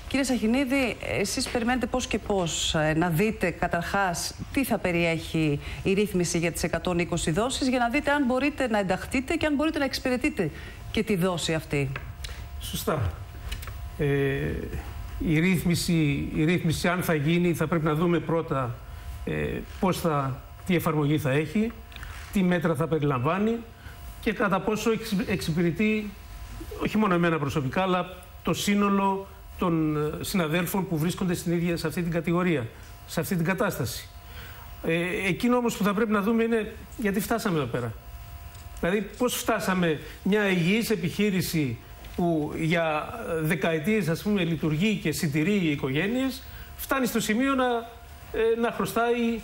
Κύριε Σαχινίδη, εσείς περιμένετε πώς και πώς να δείτε καταρχάς τι θα περιέχει η ρύθμιση για τις 120 δόσεις, για να δείτε αν μπορείτε να ενταχθείτε και αν μπορείτε να εξυπηρετείτε και τη δόση αυτή. Σωστά. Η ρύθμιση αν θα γίνει, θα πρέπει να δούμε πρώτα τι εφαρμογή θα έχει, τι μέτρα θα περιλαμβάνει και κατά πόσο εξυπηρετεί όχι μόνο εμένα προσωπικά, αλλά το σύνολο των συναδέλφων που βρίσκονται σε αυτή την κατηγορία, σε αυτή την κατάσταση. Εκείνο όμως που θα πρέπει να δούμε είναι γιατί φτάσαμε εδώ πέρα. Δηλαδή πώς φτάσαμε μια υγιής επιχείρηση που για δεκαετίες ας πούμε λειτουργεί και συντηρεί οι οικογένειες, φτάνει στο σημείο να χρωστάει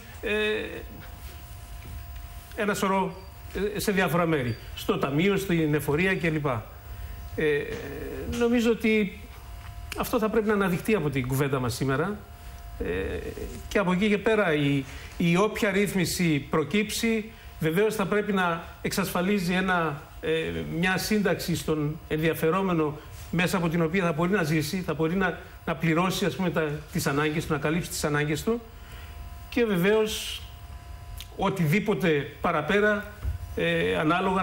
ένα σωρό σε διάφορα μέρη, στο ταμείο, στην εφορία κλπ. Νομίζω ότι αυτό θα πρέπει να αναδειχτεί από την κουβέντα μας σήμερα και από εκεί και πέρα η όποια ρύθμιση προκύψει βεβαίως θα πρέπει να εξασφαλίζει μια σύνταξη στον ενδιαφερόμενο μέσα από την οποία θα μπορεί να ζήσει, θα μπορεί να πληρώσει ας πούμε, τις ανάγκες του, να καλύψει τις ανάγκες του και βεβαίως οτιδήποτε παραπέρα ανάλογα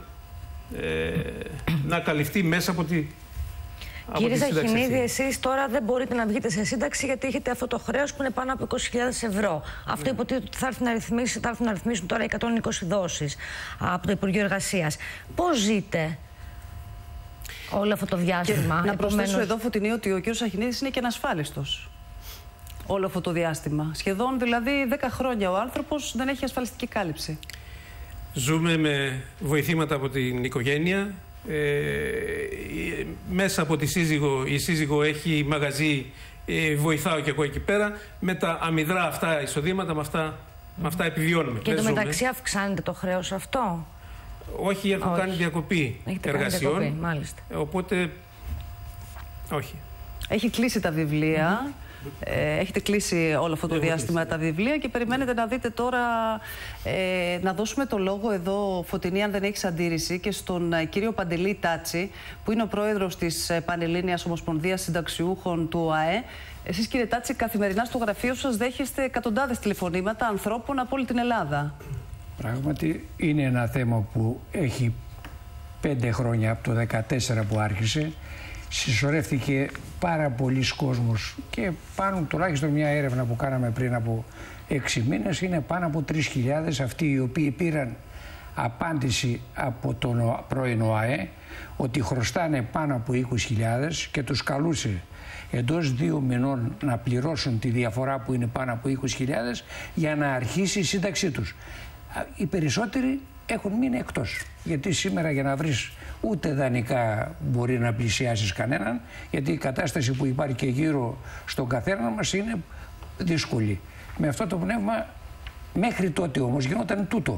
να καλυφθεί μέσα από τη Κύριε Σαχινίδη, εσείς τώρα δεν μπορείτε να βγείτε σε σύνταξη γιατί έχετε αυτό το χρέος που είναι πάνω από 20.000 ευρώ. Αυτό υποτίθεται ότι θα έρθουν να ρυθμίσουν τώρα 120 δόσεις από το Υπουργείο Εργασίας. Πώς ζείτε όλο αυτό το διάστημα? Να προσθέσω εδώ, Φωτεινή, ότι ο κ. Σαχινίδης είναι και ανασφάλιστος όλο αυτό το διάστημα. Σχεδόν δηλαδή 10 χρόνια ο άνθρωπος δεν έχει ασφαλιστική κάλυψη. Ζούμε με βοηθήματα από την οικογένεια. Μέσα από τη σύζυγο, η σύζυγο έχει μαγαζί, βοηθάω και εγώ εκεί πέρα. Με τα αμυδρά αυτά εισοδήματα, με αυτά επιβιώνουμε. Και εντωμεταξύ αυξάνεται το χρέος αυτό? Όχι, έχω κάνει διακοπή εργασιών. Διακοπή, μάλιστα. Οπότε, όχι. Έχει κλείσει τα βιβλία. Έχετε κλείσει όλο αυτό το διάστημα τα βιβλία και περιμένετε να δείτε τώρα, να δώσουμε το λόγο εδώ, Φωτεινή, αν δεν έχεις αντίρρηση, και στον κύριο Παντελή Τάτσι, που είναι ο πρόεδρος της Πανελλήνιας Ομοσπονδίας Συνταξιούχων του ΟΑΕ. Εσείς, κύριε Τάτσι, καθημερινά στο γραφείο σας δέχεστε εκατοντάδες τηλεφωνήματα ανθρώπων από όλη την Ελλάδα. Πράγματι είναι ένα θέμα που έχει 5 χρόνια από το 2014 που άρχισε. Συσσωρεύτηκε πάρα πολλοί κόσμος και πάνω τουλάχιστον μια έρευνα που κάναμε πριν από 6 μήνες είναι πάνω από 3.000 αυτοί οι οποίοι πήραν απάντηση από τον πρώην ΟΑΕ ότι χρωστάνε πάνω από 20.000 και τους καλούσε εντός 2 μηνών να πληρώσουν τη διαφορά που είναι πάνω από 20.000 για να αρχίσει η σύνταξή τους. Οι περισσότεροι έχουν μείνει εκτός. Γιατί σήμερα για να βρεις ούτε δανεικά μπορεί να πλησιάσεις κανέναν, γιατί η κατάσταση που υπάρχει και γύρω στον καθένα μας είναι δύσκολη. Με αυτό το πνεύμα, μέχρι τότε όμως γινόταν τούτο,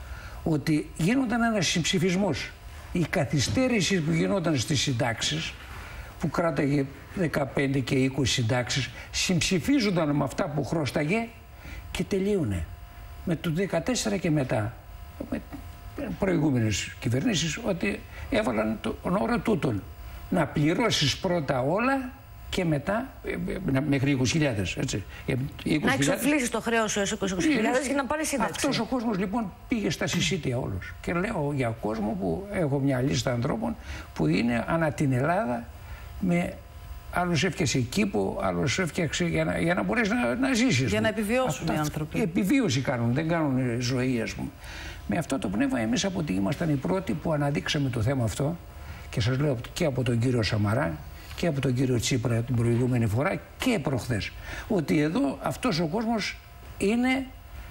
ότι γίνονταν ένας συμψηφισμός. Η καθυστέρηση που γινόταν στις συντάξεις, που κράταγε 15 και 20 συντάξεις, συμψηφίζονταν με αυτά που χρώσταγε και τελείωνε. Με το 2014 και μετά, με προηγούμενες κυβερνήσεις, ότι έβαλαν τον όρο τούτον. Να πληρώσεις πρώτα όλα και μετά μέχρι 20.000, έτσι. Να εξοφλήσεις το χρέος σου έως 20.000 για να πάρεις σύνταξη. Αυτός ο κόσμος λοιπόν πήγε στα συσίτια όλος. Και λέω για κόσμο που έχω μια λίστα ανθρώπων που είναι ανά την Ελλάδα, με άλλος έφτιαξε κήπο, άλλος έφτιαξε για να μπορέσει να ζήσεις. Για να επιβιώσουν οι άνθρωποι. Επιβίωση κάνουν, δεν κάνουν ζωή, ας πούμε. Με αυτό το πνεύμα εμείς από ότι ήμασταν οι πρώτοι που αναδείξαμε το θέμα αυτό, και σας λέω και από τον κύριο Σαμαρά και από τον κύριο Τσίπρα την προηγούμενη φορά και προχθές, ότι εδώ αυτός ο κόσμος είναι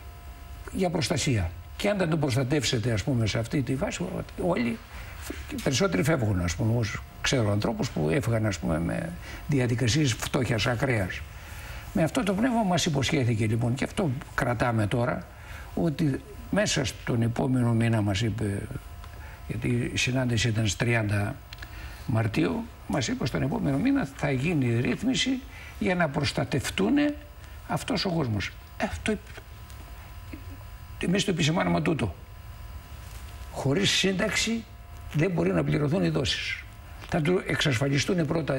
για προστασία. Και αν δεν τον προστατεύσετε, ας πούμε, σε αυτή τη βάση, όλοι περισσότεροι φεύγουν, ας πούμε. Ξέρω ανθρώπους που έφυγαν, ας πούμε, με διαδικασίες φτώχειας ακραίας. Με αυτό το πνεύμα μας υποσχέθηκε λοιπόν, και αυτό κρατάμε τώρα, ότι μέσα στον επόμενο μήνα, μας είπε, γιατί η συνάντηση ήταν στις 30 Μαρτίου, μας είπε στον επόμενο μήνα θα γίνει η ρύθμιση για να προστατευτούν αυτός ο κόσμος. Αυτό εμείς το επισημάνουμε τούτο. Χωρίς σύνταξη δεν μπορεί να πληρωθούν οι δόσεις. Θα του εξασφαλιστούν πρώτα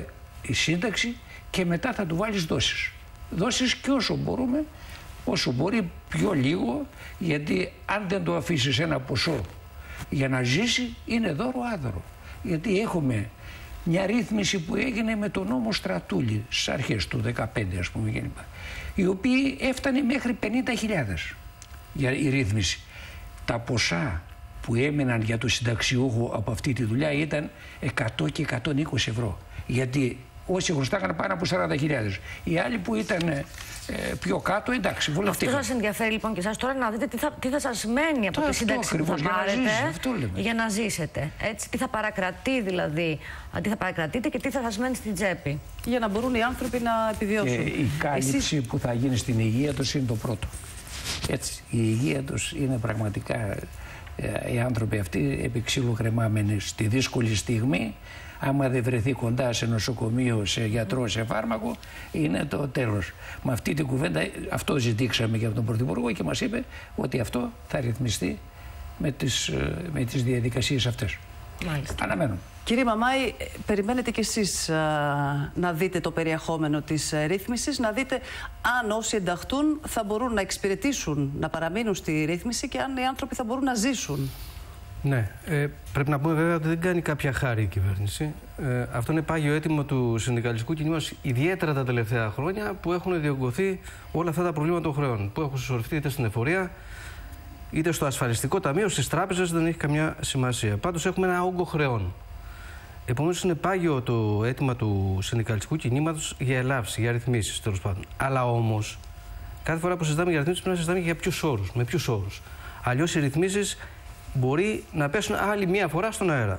η σύνταξη και μετά θα του βάλεις δόσεις. Δόσεις και όσο μπορούμε, όσο μπορεί πιο λίγο, γιατί αν δεν το αφήσεις ένα ποσό για να ζήσει, είναι δώρο άδωρο. Γιατί έχουμε μια ρύθμιση που έγινε με τον νόμο Στρατούλη στις αρχές του 2015, ας πούμε, η οποία έφτανε μέχρι 50.000 για η ρύθμιση. Τα ποσά που έμεναν για το συνταξιούχο από αυτή τη δουλειά ήταν 100 και 120 ευρώ. Γιατί όσοι χρωστάγανε πάνω από 40.000. Οι άλλοι που ήταν πιο κάτω, εντάξει, βολευτήκαν. Αυτό σας ενδιαφέρει λοιπόν και εσάς τώρα να δείτε τι θα σας μένει από τη σύνταξη που θα πάρετε για να ζήσετε. Έτσι, τι θα παρακρατεί δηλαδή, τι θα παρακρατείτε και τι θα σας μένει στην τσέπη. Για να μπορούν οι άνθρωποι να επιβιώσουν. Και η κάλυψη που θα γίνει στην υγεία τους είναι το πρώτο. Έτσι, η υγεία τους είναι πραγματικά, οι άνθρωποι αυτοί επί ξύλου κρεμάμενοι στη δύσκολη στιγμή. Άμα δεν βρεθεί κοντά σε νοσοκομείο, σε γιατρό, σε φάρμακο, είναι το τέλος. Με αυτή την κουβέντα, αυτό ζητήξαμε και από τον Πρωθυπουργό και μας είπε ότι αυτό θα ρυθμιστεί με τις διαδικασίες αυτές. Μάλιστα. Αναμένω. Κύριε Μαμάη, περιμένετε κι εσείς να δείτε το περιεχόμενο της ρύθμισης, να δείτε αν όσοι ενταχθούν θα μπορούν να εξυπηρετήσουν, να παραμείνουν στη ρύθμιση και αν οι άνθρωποι θα μπορούν να ζήσουν. Ναι, πρέπει να πούμε βέβαια ότι δεν κάνει κάποια χάρη η κυβέρνηση. Αυτό είναι πάγιο αίτημα του συνδικαλιστικού κινήματος, ιδιαίτερα τα τελευταία χρόνια που έχουν διωγγωθεί όλα αυτά τα προβλήματα των χρεών, που έχουν συσσωρευτεί είτε στην εφορία, είτε στο ασφαλιστικό ταμείο, στις τράπεζες, δεν έχει καμιά σημασία. Πάντως έχουμε ένα όγκο χρεών. Επομένως είναι πάγιο το αίτημα του συνδικαλιστικού κινήματος για ελάφρυνση, για ρυθμίσεις τέλος πάντων. Αλλά όμως, κάθε φορά που συζητάμε για ρυθμίσεις πρέπει να συζητάμε για ποιους όρους, με ποιους όρους. Αλλιώς οι ρυθμίσεις μπορεί να πέσουν άλλη μία φορά στον αέρα.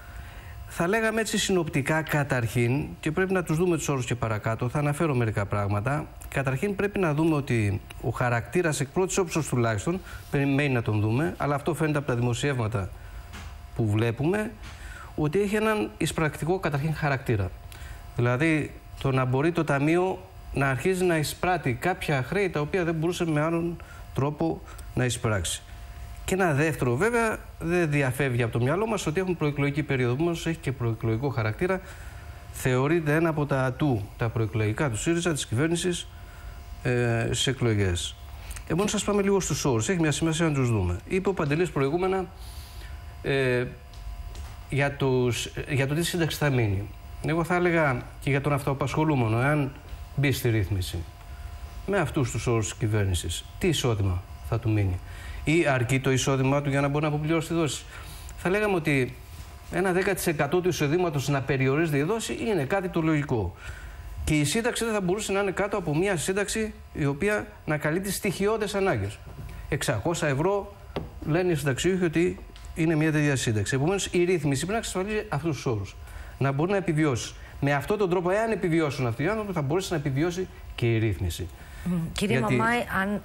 Θα λέγαμε έτσι συνοπτικά καταρχήν, και πρέπει να τους δούμε τους όρους και παρακάτω, θα αναφέρω μερικά πράγματα. Καταρχήν πρέπει να δούμε ότι ο χαρακτήρας εκ πρώτης όψεως τουλάχιστον, περιμένει να τον δούμε, αλλά αυτό φαίνεται από τα δημοσιεύματα που βλέπουμε, ότι έχει έναν εισπρακτικό καταρχήν χαρακτήρα. Δηλαδή το να μπορεί το Ταμείο να αρχίζει να εισπράττει κάποια χρέη τα οποία δεν μπορούσε με άλλον τρόπο να εισπράξει. Και ένα δεύτερο, βέβαια, δεν διαφεύγει από το μυαλό μας ότι έχουμε προεκλογική περίοδο. Όμως έχει και προεκλογικό χαρακτήρα. Θεωρείται ένα από τα ατού, τα προεκλογικά του ΣΥΡΙΖΑ, της κυβέρνησης, στις εκλογές. Επομένως, σας πάμε λίγο στους όρους. Έχει μια σημασία να τους δούμε. Είπε ο Παντελής προηγούμενα για το τι σύνταξη θα μείνει. Εγώ θα έλεγα και για τον αυτοαπασχολούμενο, εάν μπει στη ρύθμιση, με αυτούς τους όρους της κυβέρνησης, τι εισόδημα θα του μείνει. Ή αρκεί το εισόδημά του για να μπορεί να αποπληρώσει τη δόση. Θα λέγαμε ότι ένα 10% του εισοδήματος να περιορίζεται η δόση είναι κάτι το λογικό. Και η σύνταξη δεν θα μπορούσε να είναι κάτω από μια σύνταξη η οποία να καλύπτει στοιχειώδες ανάγκες. 600 ευρώ λένε οι συνταξιούχοι ότι είναι μια τέτοια σύνταξη. Επομένως η ρύθμιση πρέπει να εξασφαλίζει αυτούς τους όρους. Να μπορεί να επιβιώσει. Με αυτόν τον τρόπο, εάν επιβιώσουν αυτοί οι άνθρωποι, θα μπορέσει να επιβιώσει και η ρύθμιση. Κύριε Μαμάη,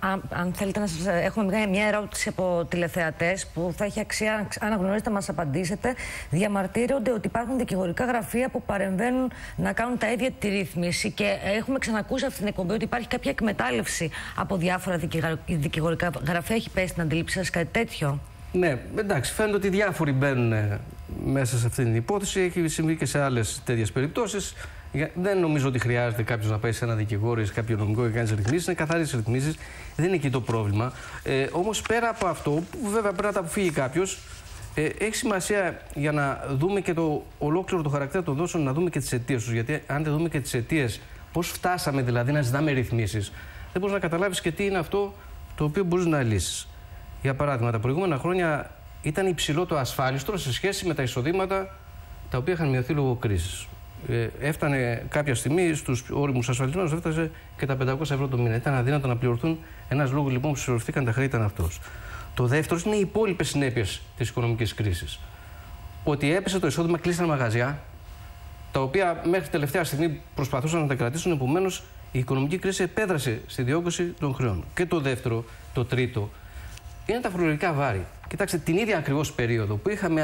αν θέλετε να σας έχουμε μια ερώτηση από τηλεθεατές που θα έχει αξία, αν γνωρίζετε, να μας απαντήσετε. Διαμαρτύρονται ότι υπάρχουν δικηγορικά γραφεία που παρεμβαίνουν να κάνουν τα ίδια τη ρύθμιση και έχουμε ξανακούσει αυτή την εκπομπή ότι υπάρχει κάποια εκμετάλλευση από διάφορα δικηγορικά γραφεία. Έχει πέσει στην αντίληψη σας κάτι τέτοιο? Ναι, εντάξει, φαίνεται ότι διάφοροι μπαίνουν μέσα σε αυτή την υπόθεση. Έχει συμβεί και σε άλλες τέτοιες περιπτώσεις. Δεν νομίζω ότι χρειάζεται κάποιος να πάει σε ένα δικηγόρο ή σε κάποιο νομικό και κάνει ρυθμίσεις. Είναι καθαρές ρυθμίσεις. Δεν είναι εκεί το πρόβλημα. Όμως πέρα από αυτό, που βέβαια πρέπει να τα αποφύγει κάποιος, έχει σημασία για να δούμε και το ολόκληρο το χαρακτήρα των δόσεων, να δούμε και τις αιτίες τους. Γιατί αν δεν δούμε και τις αιτίες, πώς φτάσαμε δηλαδή να ζητάμε ρυθμίσεις, δεν μπορείς να καταλάβεις και τι είναι αυτό το οποίο μπορείς να λύσεις. Για παράδειγμα, τα προηγούμενα χρόνια ήταν υψηλό το ασφάλιστρο σε σχέση με τα εισοδήματα τα οποία είχαν μειωθεί λόγω κρίσης. Έφτανε κάποια στιγμή στους όριμους ασφαλισμένους, έφτασε και τα 500 ευρώ το μήνα. Ήταν αδύνατο να πληρωθούν. Ένας λόγος λοιπόν που συσσωρευτήκαν τα χρέη ήταν αυτός. Το δεύτερο είναι οι υπόλοιπες συνέπειες της οικονομικής κρίσης. Ότι έπεσε το εισόδημα, κλείσαν μαγαζιά, τα οποία μέχρι τελευταία στιγμή προσπαθούσαν να τα κρατήσουν. Επομένως, η οικονομική κρίση επέδρασε στη διόγκωση των χρεών. Και το δεύτερο, το τρίτο, είναι τα φορολογικά βάρη. Κοιτάξτε, την ίδια ακριβώς περίοδο που είχαμε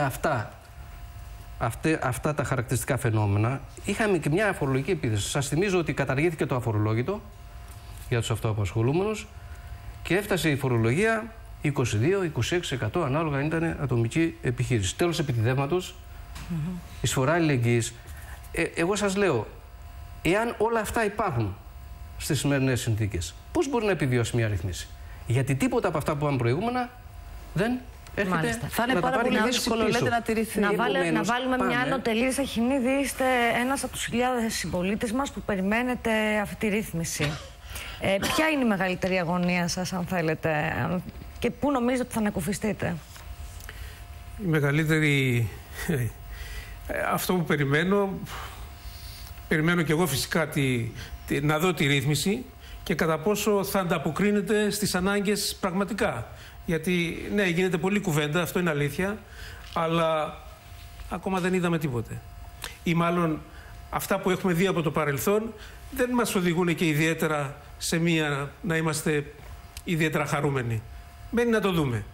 αυτά τα χαρακτηριστικά φαινόμενα, είχαμε και μια φορολογική επίδεση. Σας θυμίζω ότι καταργήθηκε το αφορολόγητο για τους αυτοαπασχολούμενους και έφτασε η φορολογία 22-26% ανάλογα αν ήταν ατομική επιχείρηση. Τέλος επιτιδεύματος, εισφορά αλληλεγγύης. Εγώ σας λέω, Εάν όλα αυτά υπάρχουν στις σημερινές συνθήκες, πώς μπορεί να επιβιώσει μια ρύθμιση? Γιατί τίποτα από αυτά που είπαμε προηγούμενα δεν έρχεται. Θα είναι πάρα πολύ δύσκολο, λέτε, να τηρηθεί. Να βάλουμε μια άλλο. Κύριε Σαχινίδη, είστε ένας από τους χιλιάδες συμπολίτες μας που περιμένετε αυτή τη ρύθμιση. Ποια είναι η μεγαλύτερη αγωνία σας, αν θέλετε, και πού νομίζετε ότι θα ανακουφιστείτε? Η μεγαλύτερη... αυτό που περιμένω και εγώ φυσικά να δω τη ρύθμιση και κατά πόσο θα ανταποκρίνεται στις ανάγκες πραγματικά. Γιατί, ναι, γίνεται πολλή κουβέντα, αυτό είναι αλήθεια, αλλά ακόμα δεν είδαμε τίποτε. Ή μάλλον αυτά που έχουμε δει από το παρελθόν δεν μας οδηγούν και ιδιαίτερα σε να είμαστε ιδιαίτερα χαρούμενοι. Μένει να το δούμε.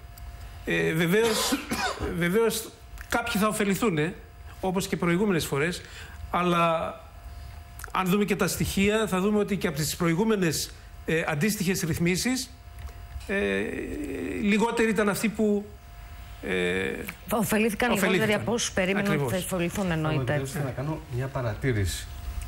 Βεβαίως κάποιοι θα ωφεληθούν, όπως και προηγούμενες φορές, αλλά αν δούμε και τα στοιχεία θα δούμε ότι και από τις προηγούμενες αντίστοιχες ρυθμίσεις λιγότεροι ήταν αυτοί που ωφελήθηκαν λιγότεροι από όσους περίμεναν ότι θα ωφεληθούν, εννοείται. Θέλω να κάνω μια παρατήρηση.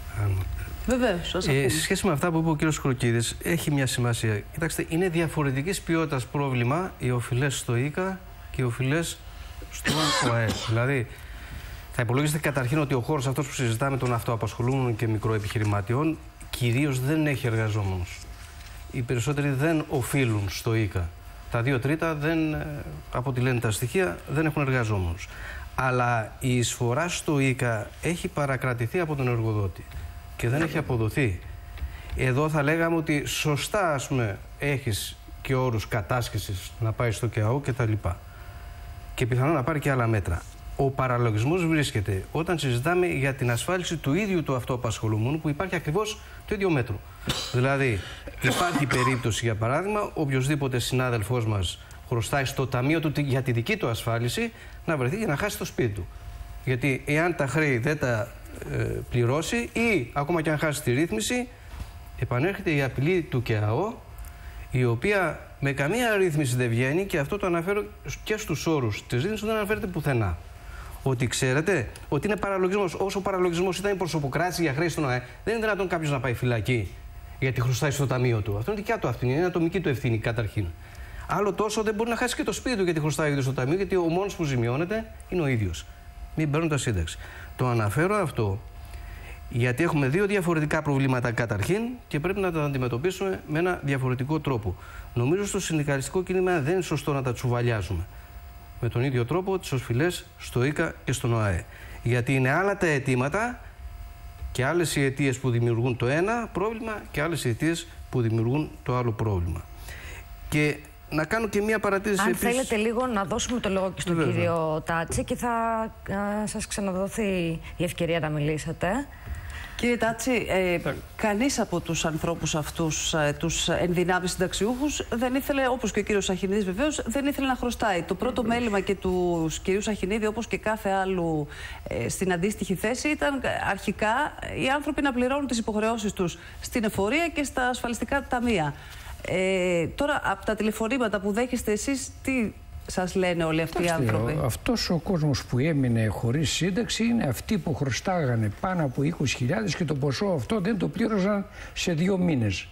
Βεβαίως. Σε σχέση με αυτά που είπε ο κύριος Κροκίδης, έχει μια σημασία. Κοιτάξτε, είναι διαφορετικής ποιότητας πρόβλημα οι οφειλές στο ΙΚΑ και οι οφειλές στο ΟΑΕ. Δηλαδή, θα υπολογίσετε καταρχήν ότι ο χώρος αυτός που συζητάμε των αυτοαπασχολούμενων και μικροεπιχειρηματιών κυρίως δεν έχει εργαζόμενους. Οι περισσότεροι δεν οφείλουν στο ΙΚΑ. Τα 2/3 από ό,τι λένε τα στοιχεία, δεν έχουν εργαζόμενους. Αλλά η εισφορά στο ΙΚΑ έχει παρακρατηθεί από τον εργοδότη και δεν έχει αποδοθεί. Εδώ θα λέγαμε ότι σωστά, ας πούμε, έχεις και όρους κατάσχεσης να πάει στο ΚΑΟ κτλ. Και πιθανόν να πάρει και άλλα μέτρα. Ο παραλογισμός βρίσκεται όταν συζητάμε για την ασφάλιση του ίδιου του αυτοαπασχολούμενου, που υπάρχει ακριβώς το ίδιο μέτρο. Δηλαδή, υπάρχει περίπτωση, για παράδειγμα, οποιοδήποτε συνάδελφός μας χρωστάει στο ταμείο του για τη δική του ασφάλιση να βρεθεί και να χάσει το σπίτι του. Γιατί εάν τα χρέη δεν τα πληρώσει ή ακόμα και αν χάσει τη ρύθμιση, επανέρχεται η απειλή του ΚΑΟ, η οποία με καμία ρύθμιση δεν βγαίνει, και αυτό το αναφέρω και στους όρους της ρύθμισης, δεν αναφέρεται πουθενά. Ότι ξέρετε ότι είναι παραλογισμός. Όσο ο παραλογισμός ήταν η προσωποκράτηση για χρέη στον ΟΑΕ, δεν είναι δυνατόν κάποιος να πάει φυλακή γιατί χρωστάει στο ταμείο του. Αυτό είναι δικιά του ευθύνη, είναι ατομική του ευθύνη καταρχήν. Άλλο τόσο δεν μπορεί να χάσει και το σπίτι του γιατί χρωστάει ο ίδιος στο ταμείο, γιατί ο μόνος που ζημιώνεται είναι ο ίδιος. Μην παίρνουν τα σύνταξη. Το αναφέρω αυτό γιατί έχουμε δύο διαφορετικά προβλήματα καταρχήν και πρέπει να τα αντιμετωπίσουμε με ένα διαφορετικό τρόπο. Νομίζω στο συνδικαλιστικό κίνημα δεν είναι σωστό να τα τσουβαλιάζουμε με τον ίδιο τρόπο τις οφειλές στο ΙΚΑ και στον ΟΑΕ. Γιατί είναι άλλα τα αιτήματα και άλλες οι αιτίες που δημιουργούν το ένα πρόβλημα και άλλες οι αιτίες που δημιουργούν το άλλο πρόβλημα. Και να κάνω και μία παρατήρηση. Αν θέλετε λίγο να δώσουμε το λόγο και στον κύριο Τάτση και θα σας ξαναδοθεί η ευκαιρία να μιλήσετε. Κύριε Τάτση, κανείς από τους ανθρώπους αυτούς, τους ενδυνάμεις συνταξιούχους, δεν ήθελε, όπως και ο κύριος Σαχινίδης βεβαίως, δεν ήθελε να χρωστάει. Το πρώτο μέλημα και του κυρίου Σαχινίδη, όπως και κάθε άλλου στην αντίστοιχη θέση, ήταν αρχικά οι άνθρωποι να πληρώνουν τις υποχρεώσεις τους στην εφορία και στα ασφαλιστικά ταμεία. Τώρα, από τα τηλεφωνήματα που δέχεστε εσείς, τι σας λένε όλοι αυτοί οι άνθρωποι? Αυτός ο κόσμος που έμεινε χωρίς σύνταξη είναι αυτοί που χρωστάγανε πάνω από 20.000 και το ποσό αυτό δεν το πλήρωσαν σε 2 μήνες.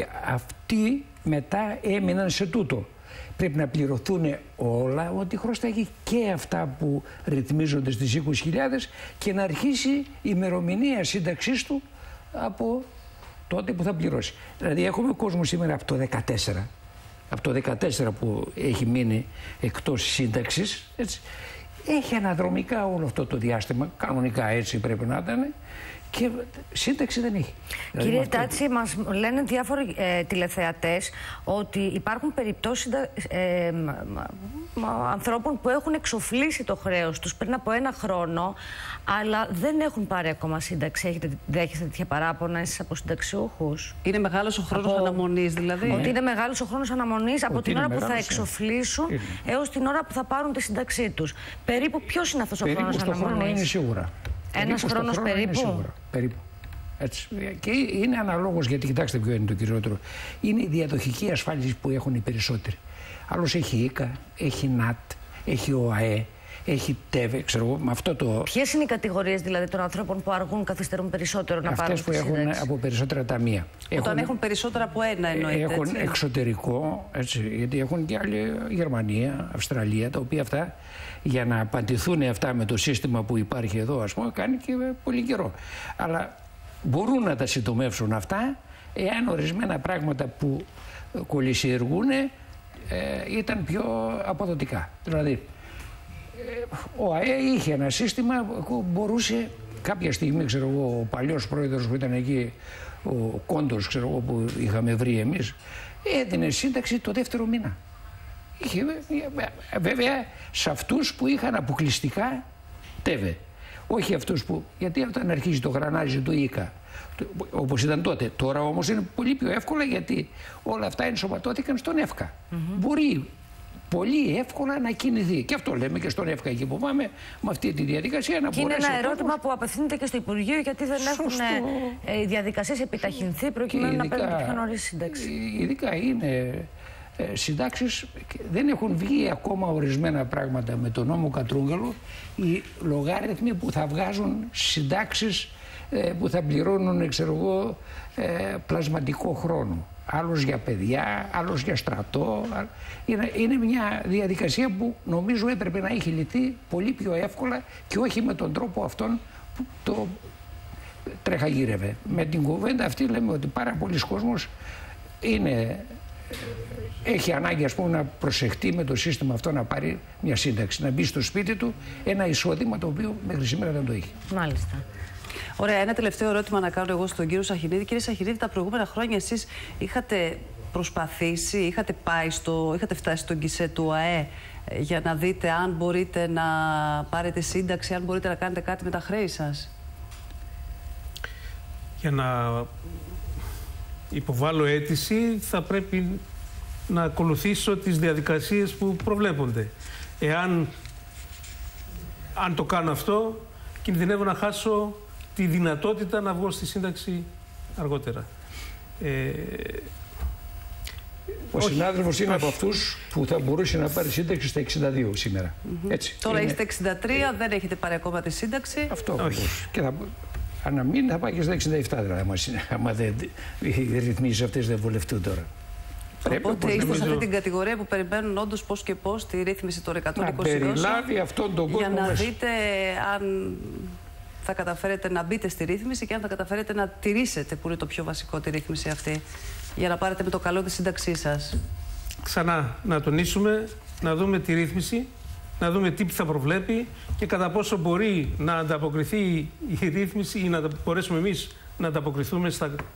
Αυτοί μετά έμειναν σε τούτο. Πρέπει να πληρωθούν όλα ό,τι χρωστάγει και αυτά που ρυθμίζονται στις 20.000 και να αρχίσει η ημερομηνία σύνταξής του από τότε που θα πληρώσει. Δηλαδή έχουμε κόσμο σήμερα από το 2014. Από το 2014 που έχει μείνει εκτός σύνταξης, έτσι, έχει αναδρομικά όλο αυτό το διάστημα, κανονικά έτσι πρέπει να ήταν, και σύνταξη δεν έχει. Κύριε Τάτση, μας λένε διάφοροι τηλεθεατές ότι υπάρχουν περιπτώσεις ανθρώπων που έχουν εξοφλήσει το χρέος τους πριν από 1 χρόνο, αλλά δεν έχουν πάρει ακόμα σύνταξη. Δέχεστε τέτοια παράπονα εσείς από συνταξιούχους? Είναι μεγάλος ο χρόνος αναμονής, δηλαδή? Ότι είναι μεγάλος ο χρόνος αναμονής από την ώρα που θα εξοφλήσουν έως την ώρα που θα πάρουν τη σύνταξή τους. Περίπου ποιος είναι αυτός ο χρόνος αναμονής? Περίπου στο χρόνο είναι σίγουρα. Ένας χρόνος περίπου? Περίπου. Έτσι. Και είναι αναλόγως, γιατί κοιτάξτε ποιο είναι το κυριότερο. Είναι η διαδοχική ασφάλιση που έχουν οι περισσότεροι. Άλλος έχει ΙΚΑ, έχει ΝΑΤ, έχει ΟΑΕ. έχει ΤΕΒΕ, ξέρω εγώ, με αυτό το. Ποιες είναι οι κατηγορίες δηλαδή των ανθρώπων που αργούν, καθυστερούν περισσότερο να πάρουν? Αυτές που έχουν από περισσότερα ταμεία. Όταν έχουν περισσότερα από ένα, εννοείται. Έχουν έτσι, εξωτερικό, έτσι, γιατί έχουν και άλλη Γερμανία, Αυστραλία, τα οποία αυτά για να απαντηθούν αυτά με το σύστημα που υπάρχει εδώ, ας πούμε, κάνει και πολύ καιρό. Αλλά μπορούν να τα συντομεύσουν αυτά εάν ορισμένα πράγματα που κολλησιεργούν ήταν πιο αποδοτικά. Δηλαδή, ο ΑΕ είχε ένα σύστημα που μπορούσε κάποια στιγμή, ξέρω εγώ, ο παλιός πρόεδρος που ήταν εκεί, ο Κόντος, ξέρω εγώ, που είχαμε βρει εμείς, έδινε σύνταξη το δεύτερο μήνα. Είχε, βέβαια, σε αυτούς που είχαν αποκλειστικά ΤΕΒΕ. Όχι αυτούς που, γιατί όταν αρχίζει το γρανάζι του ΙΚΑ, όπως ήταν τότε. Τώρα όμως είναι πολύ πιο εύκολα, γιατί όλα αυτά ενσωματώθηκαν στον ΕΦΚΑ. Μπορεί πολύ εύκολα να κινηθεί. Και αυτό λέμε και στον ΕΦΚΑ εκεί που πάμε, με αυτή τη διαδικασία να μπορέσει. Και είναι ένα ερώτημα που απευθύνεται και στο Υπουργείο, γιατί δεν έχουν οι διαδικασίες επιταχυνθεί προκειμένου να παίρνουν πιο νωρίς σύνταξη. Ειδικά είναι συντάξεις, δεν έχουν βγει ακόμα ορισμένα πράγματα με τον νόμο Κατρούγκαλο, οι λογάριθμοι που θα βγάζουν συντάξεις που θα πληρώνουν, ξέρω εγώ, πλασματικό χρόνο. Άλλος για παιδιά, άλλος για στρατό. Είναι μια διαδικασία που νομίζω έπρεπε να έχει λυθεί πολύ πιο εύκολα και όχι με τον τρόπο αυτόν που το τρεχαγύρευε. Με την κουβέντα αυτή λέμε ότι πάρα πολλοί κόσμος έχει ανάγκη, ας πούμε, να προσεχτεί με το σύστημα αυτό να πάρει μια σύνταξη, να μπει στο σπίτι του ένα εισόδημα το οποίο μέχρι σήμερα δεν το είχε. Μάλιστα. Ωραία, ένα τελευταίο ερώτημα να κάνω εγώ στον κύριο Σαχινίδη. Κύριε Σαχινίδη, τα προηγούμενα χρόνια εσείς είχατε προσπαθήσει, είχατε φτάσει στον γκισέ του ΑΕ για να δείτε αν μπορείτε να πάρετε σύνταξη, αν μπορείτε να κάνετε κάτι με τα χρέη σας? Για να υποβάλω αίτηση θα πρέπει να ακολουθήσω τις διαδικασίες που προβλέπονται. Αν το κάνω αυτό, κινδυνεύω να χάσω τη δυνατότητα να βγω στη σύνταξη αργότερα. Ο συνάδελφος είναι από αυτούς που θα μπορούσε να πάρει σύνταξη στα 62 σήμερα. Έτσι. Τώρα είστε 63, δεν έχετε πάρει ακόμα τη σύνταξη. Αυτό ακριβώς. Και αν μην θα πάει και στα 67, δηλαδή, άμα οι ρυθμίσεις αυτές δεν βολευτούν τώρα. Οπότε είστε σε αυτή την κατηγορία που περιμένουν όντως πώς και πώς τη ρύθμιση των 120 να περιλάβει αυτόν τον κόσμο για να μέσα. δείτε αν θα καταφέρετε να μπείτε στη ρύθμιση και αν θα καταφέρετε να τηρήσετε, που είναι το πιο βασικό, τη ρύθμιση αυτή, για να πάρετε με το καλό τη σύνταξή σας. Ξανά να τονίσουμε, να δούμε τη ρύθμιση, να δούμε τι θα προβλέπει και κατά πόσο μπορεί να ανταποκριθεί η ρύθμιση ή να μπορέσουμε εμείς να ανταποκριθούμε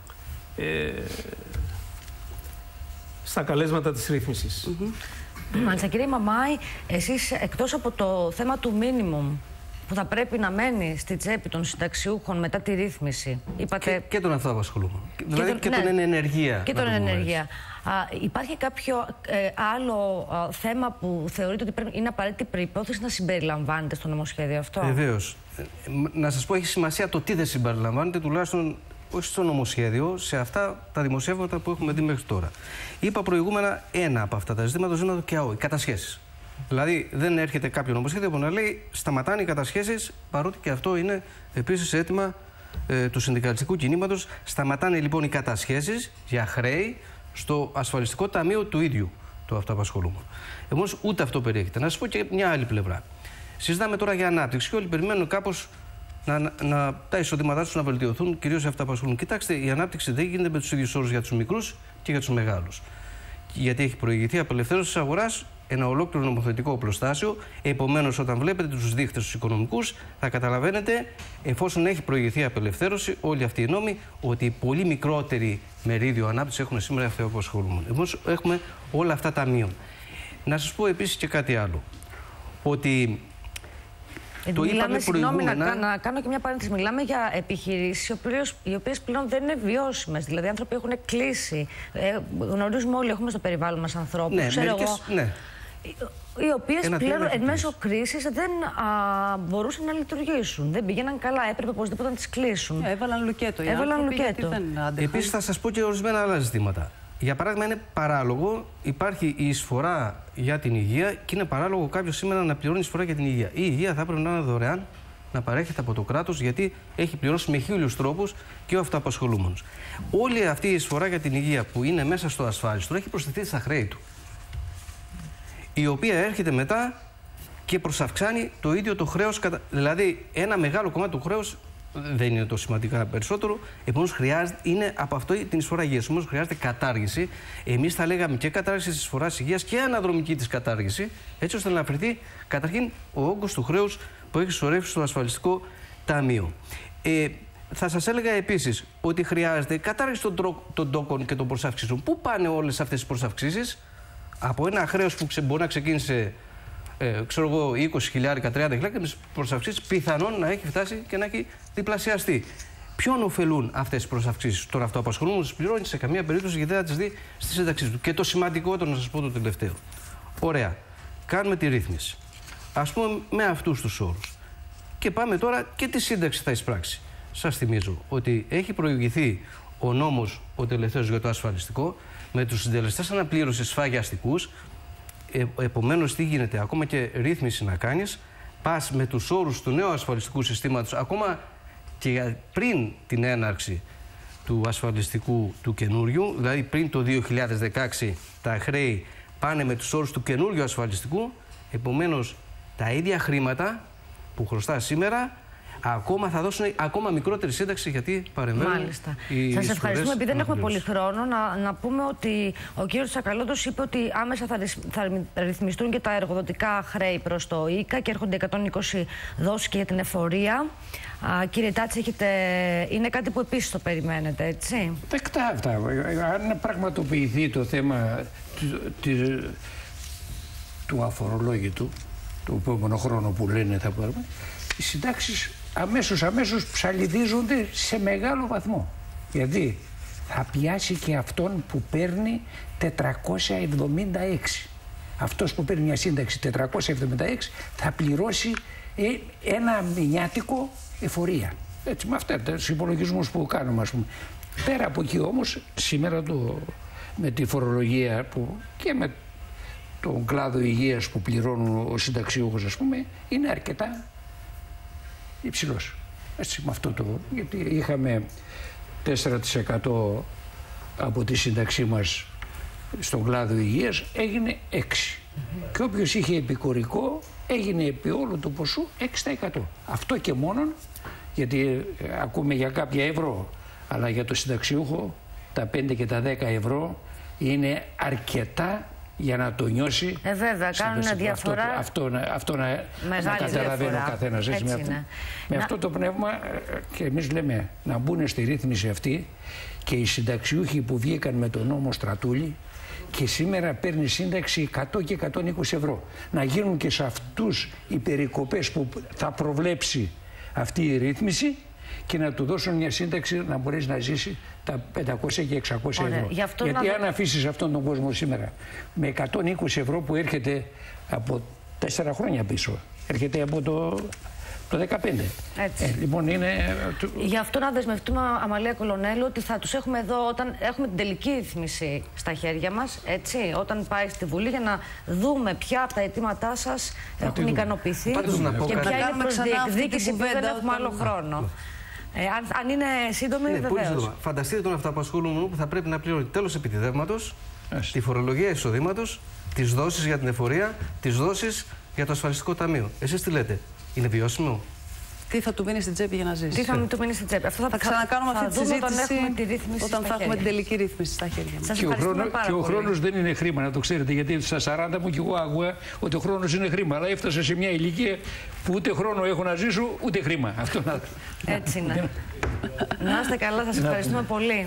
στα καλέσματα της ρύθμισης. Μάλιστα, κύριε Μαμάη, εσείς εκτός από το θέμα του minimum που θα πρέπει να μένει στη τσέπη των συνταξιούχων μετά τη ρύθμιση, είπατε... Και τον αυτοαπασχολούμενο. Δηλαδή και τον ενεργεία. Και τον ενεργεία. Υπάρχει κάποιο άλλο θέμα που θεωρείτε ότι είναι απαραίτητη προϋπόθεση να συμπεριλαμβάνεται στο νομοσχέδιο αυτό? Βεβαίως. Να σας πω, έχει σημασία το τι δεν συμπεριλαμβάνεται, τουλάχιστον όχι στο νομοσχέδιο, σε αυτά τα δημοσιεύματα που έχουμε δει μέχρι τώρα. Είπα προηγούμενα ένα από αυτά τα ζητήματα, το ζήτημα του ΚΑΟ, οι κατασχέσεις. Δηλαδή, δεν έρχεται κάποιο νομοσχέδιο που να λέει σταματάνε οι κατασχέσεις, παρότι και αυτό είναι επίσης αίτημα του συνδικαλιστικού κινήματος. Σταματάνε λοιπόν οι κατασχέσεις για χρέη στο ασφαλιστικό ταμείο του ίδιου του αυτοαπασχολούμενου. Επομένως, ούτε αυτό περιέχεται. Να σας πω και μια άλλη πλευρά. Συζητάμε τώρα για ανάπτυξη και όλοι περιμένουν κάπως τα εισοδήματά τους να βελτιωθούν, κυρίως οι αυτοαπασχολούμενοι. Κοιτάξτε, η ανάπτυξη δεν γίνεται με τους ίδιους όρους για τους μικρούς και για τους μεγάλους. Γιατί έχει προηγηθεί απελευθέρωση της αγοράς, ένα ολόκληρο νομοθετικό οπλοστάσιο. Επομένως, όταν βλέπετε τους δείκτες τους οικονομικούς, θα καταλαβαίνετε, εφόσον έχει προηγηθεί απελευθέρωση, όλοι αυτοί οι νόμοι, ότι οι πολύ μικρότεροι μερίδιο ανάπτυξη έχουν σήμερα αυτοαπασχολούμενοι. Επομένως, έχουμε όλα αυτά τα μείον. Να σας πω επίσης και κάτι άλλο. Ότι μιλάμε, συγγνώμη, να κάνω και μια παρένθεση. Μιλάμε για επιχειρήσεις οι οποίες πλέον δεν είναι βιώσιμες. Δηλαδή, οι άνθρωποι έχουν κλείσει. Γνωρίζουμε όλοι, έχουμε στο περιβάλλον μας ανθρώπους. Ναι, οι οποίες πλέον εν μέσω κρίσης δεν μπορούσαν να λειτουργήσουν. Δεν πήγαιναν καλά. Έπρεπε οπωσδήποτε να τις κλείσουν. Έβαλαν λουκέτο. Επίσης, θα σας πω και ορισμένα άλλα ζητήματα. Για παράδειγμα, είναι παράλογο, υπάρχει η εισφορά για την υγεία και είναι παράλογο κάποιο σήμερα να πληρώνει εισφορά για την υγεία. Η υγεία θα έπρεπε να είναι δωρεάν, να παρέχεται από το κράτος, γιατί έχει πληρώσει με 1000 τρόπους και ο αυτοαπασχολούμενος. Όλη αυτή η εισφορά για την υγεία που είναι μέσα στο ασφάλιστρο έχει προσθεθεί στα χρέη του, η οποία έρχεται μετά και προσαυξάνει το ίδιο το χρέος. Δηλαδή, ένα μεγάλο κομμάτι του χρέους δεν είναι το σημαντικά περισσότερο. Επομένως, είναι από αυτό την εισφορά υγείας. Επομένως, χρειάζεται κατάργηση. Εμείς θα λέγαμε και κατάργηση της εισφοράς υγείας και αναδρομική της κατάργηση, έτσι ώστε να αφαιρεθεί καταρχήν ο όγκος του χρέους που έχει σωρεύσει στο ασφαλιστικό ταμείο. Θα σας έλεγα επίσης ότι χρειάζεται κατάργηση των τόκων και των προσαυξήσεων. Πού πάνε όλες αυτές τις προσαυξήσεις? Από ένα χρέος που μπορεί να ξεκίνησε, ξέρω εγώ, 20.000, 30.000, και με τις προσαυξήσεις πιθανόν να έχει φτάσει και να έχει διπλασιαστεί. Ποιον ωφελούν αυτές τις προσαυξήσεις? Τον αυτοαπασχολούμενο τις πληρώνει σε καμία περίπτωση, γιατί δεν θα τις δει στη σύνταξή του. Και το σημαντικότερο, να σας πω το τελευταίο. Ωραία. Κάνουμε τη ρύθμιση. Ας πούμε με αυτούς τους όρους. Και πάμε τώρα και τη σύνταξη θα εισπράξει. Σας θυμίζω ότι έχει προηγηθεί ο νόμος ο τελευταίος για το ασφαλιστικό, με τους συντελεστές αναπλήρωσης σφαγιαστικούς. Επομένως, τι γίνεται? Ακόμα και ρύθμιση να κάνεις, πας με τους όρους του νέου ασφαλιστικού συστήματος, ακόμα και πριν την έναρξη του ασφαλιστικού του καινούριου, δηλαδή πριν το 2016, τα χρέη πάνε με τους όρους του καινούριου ασφαλιστικού. Επομένως, τα ίδια χρήματα που χρωστά σήμερα ακόμα θα δώσουν ακόμα μικρότερη σύνταξη, γιατί παρεμβαίνουν. Μάλιστα. Σας ευχαριστούμε. Επειδή δεν έχουμε πολύ χρόνο, να πούμε ότι ο κύριος Τσακαλώτος είπε ότι άμεσα θα ρυθμιστούν και τα εργοδοτικά χρέη προς το ΙΚΑ και έρχονται 120 δόσεις και για την εφορία. Κύριε Τάτση, είναι κάτι που επίσης το περιμένετε, έτσι? Δεκτά αυτά. Αν πραγματοποιηθεί το θέμα του αφορολόγητου, του επόμενου χρόνου που λένε θα πάρουμε, οι συντάξεις αμέσως ψαλιδίζονται σε μεγάλο βαθμό. Γιατί θα πιάσει και αυτόν που παίρνει 476. Αυτός που παίρνει μια σύνταξη 476 θα πληρώσει ένα μηνιάτικο εφορία. Έτσι, με αυτά τους υπολογισμούς που κάνουμε, ας πούμε. Πέρα από εκεί όμως, σήμερα με τη φορολογία και με τον κλάδο υγείας που πληρώνουν ο συνταξιούχος, ας πούμε, είναι αρκετά υψηλός. Έτσι, με αυτό γιατί είχαμε 4% από τη σύνταξή μας στον κλάδο υγείας, έγινε 6%. Και όποιος είχε επικουρικό έγινε επί όλου του ποσού 6%. Αυτό και μόνον, γιατί ακούμε για κάποια ευρώ, αλλά για το συνταξιούχο τα 5 και τα 10 ευρώ είναι αρκετά για να το νιώσει. Βέβαια, κάνουν διαφορά. Αυτό να καταλαβαίνει ο καθένας. Με αυτό το πνεύμα και εμείς λέμε να μπουν στη ρύθμιση αυτή και οι συνταξιούχοι που βγήκαν με τον νόμο Στρατούλη και σήμερα παίρνει σύνταξη 100 και 120 ευρώ. Να γίνουν και σε αυτούς οι περικοπές που θα προβλέψει αυτή η ρύθμιση και να του δώσουν μια σύνταξη να μπορέσει να ζήσει τα 500 και 600 ευρώ. Γιατί αν αφήσεις αυτόν τον κόσμο σήμερα με 120 ευρώ που έρχεται από 4 χρόνια πίσω, έρχεται από το 15. Λοιπόν, είναι... Γι' αυτό να δεσμευτούμε, Αμαλία Κολονέλου, ότι θα τους έχουμε εδώ όταν έχουμε την τελική ρύθμιση στα χέρια μας, έτσι, όταν πάει στη Βουλή, για να δούμε ποια από τα αιτήματά σας έχουν ικανοποιηθεί και ποια είναι προς διεκδίκηση που δεν έχουμε άλλο χρόνο. Αν είναι σύντομη, βεβαίως. Φανταστείτε τον αυτοαπασχολούμενο που θα πρέπει να πληρώνει τέλος επιτιδεύματος, τη φορολογία εισοδήματος, τις δόσεις για την εφορία, τις δόσεις για το ασφαλιστικό ταμείο. Εσείς τι λέτε, είναι βιώσιμο? Τι θα του μείνει στην τσέπη για να ζήσει? Τι θα του μείνει στην τσέπη? Αυτό θα ξανακάνουμε αυτή τη συζήτηση όταν θα έχουμε την τελική ρύθμιση στα χέρια μας. Και ο χρόνος δεν είναι χρήμα, να το ξέρετε, γιατί στα 40 μου και εγώ άκουγα ότι ο χρόνος είναι χρήμα. Αλλά έφτασα σε μια ηλικία που ούτε χρόνο έχω να ζήσω, ούτε χρήμα. Έτσι είναι. Να είστε καλά, σας ευχαριστούμε πολύ.